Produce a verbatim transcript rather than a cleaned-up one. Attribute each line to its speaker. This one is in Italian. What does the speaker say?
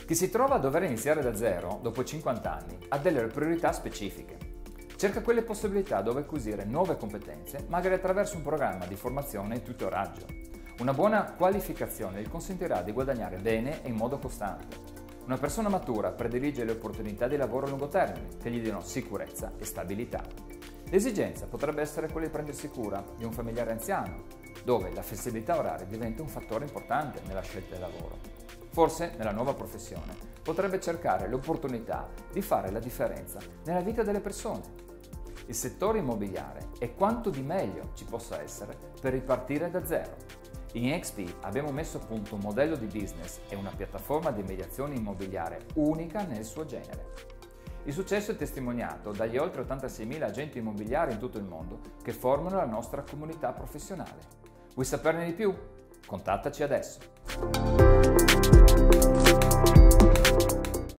Speaker 1: Chi si trova a dover iniziare da zero dopo cinquanta anni ha delle priorità specifiche. Cerca quelle possibilità dove acquisire nuove competenze, magari attraverso un programma di formazione e tutoraggio. Una buona qualificazione gli consentirà di guadagnare bene e in modo costante. Una persona matura predilige le opportunità di lavoro a lungo termine, che gli diano sicurezza e stabilità. L'esigenza potrebbe essere quella di prendersi cura di un familiare anziano, dove la flessibilità oraria diventa un fattore importante nella scelta del lavoro. Forse nella nuova professione potrebbe cercare l'opportunità di fare la differenza nella vita delle persone. Il settore immobiliare è quanto di meglio ci possa essere per ripartire da zero. In E X P abbiamo messo a punto un modello di business e una piattaforma di mediazione immobiliare unica nel suo genere. Il successo è testimoniato dagli oltre ottantaseimila agenti immobiliari in tutto il mondo che formano la nostra comunità professionale. Vuoi saperne di più? Contattaci adesso!